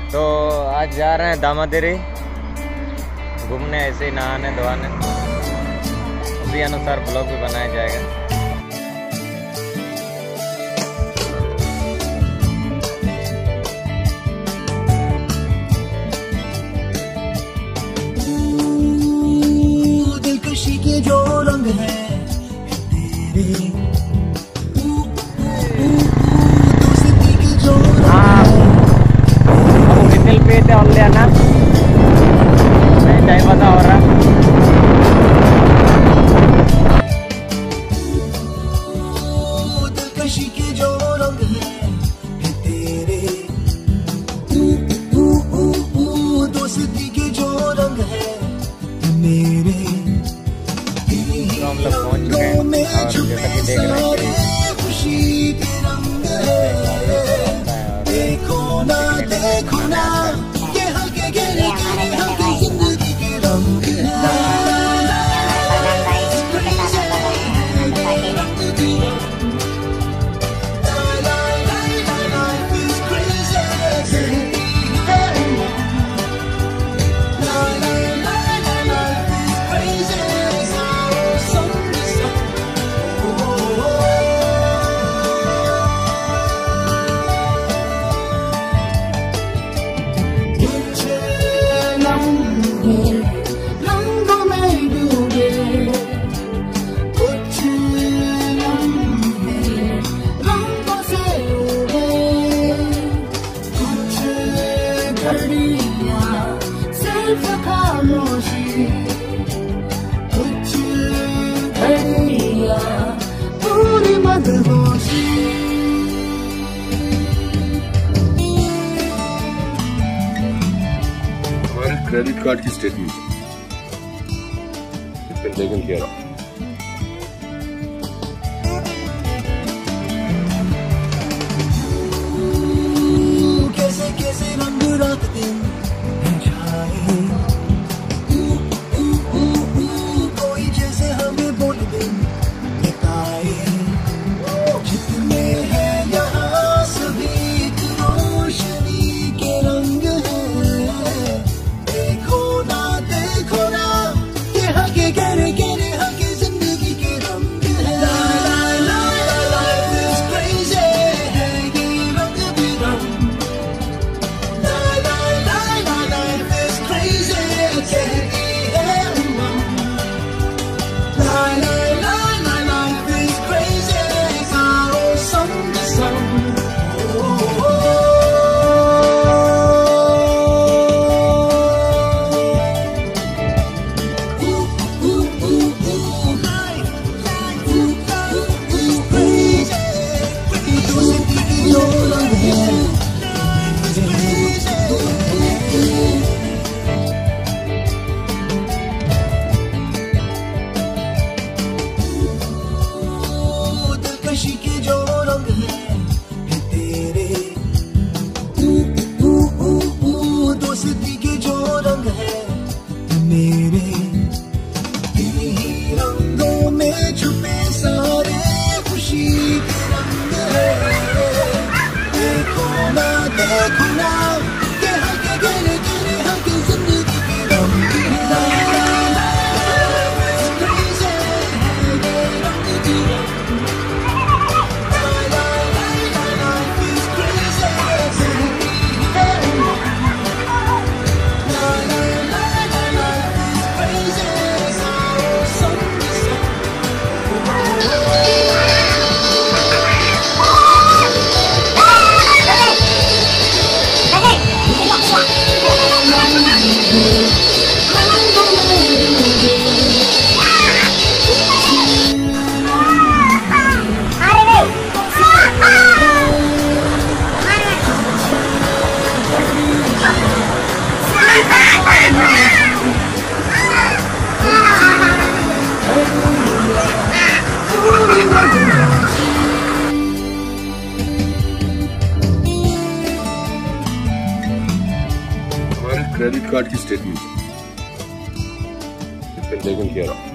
तो आज जा रहे हैं दामादेरी घूमने, ऐसे ही नहाने धोने। उसी अनुसार ब्लॉग भी बनाया जाएगा। दिलकशी के जो रंग है तेरे, दोस्ती के जो विकल्प पे थे और लेना नहीं टाइम पता हो रहा। दिलकशी के जो रंग है तेरे, दोस्ती के जो रंग है मेरे। तो हम लोग पहुंच चुके हैं और जैसा कि देख रहे हैं खुशी के रंग है, देखो ना देखो ना ये हल्के गहरे हल्के जिंदगी के रंग है। क्रेडिट कार्ड की statement it's been taken care of. कैसे कैसे रंग रात दिन छाए, कोई जैसे हमें बोल दिन बताए, जितने हैं यहाँ सभी एक रोशनी के रंग है। देखो ना ये हल्के गहरे गहरे हल्के जिंदगी के रंग है। Life is crazy है ये रंग बिरंग। Life is crazy कहती है उमंग। Life is crazy सारों संग संग। दिलकशी के जो रंग है तेरे, दोस्ती के जो रंग है मेरे। इन्हीं रंगों में छुपे सारे खुशी के रंग है। देखो ना ये हल्के गहरे गहरे हल्के जिंदगी के रंग है। क्रेडिट कार्ड की statement it's been taken care of.